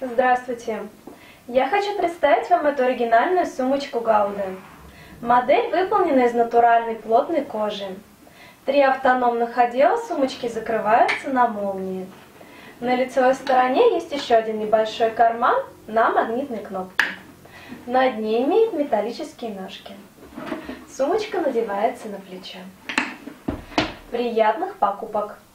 Здравствуйте! Я хочу представить вам эту оригинальную сумочку Гауда. Модель выполнена из натуральной плотной кожи. 3 автономных отдела сумочки закрываются на молнии. На лицевой стороне есть еще один небольшой карман на магнитной кнопке. На дне имеет металлические ножки. Сумочка надевается на плечо. Приятных покупок!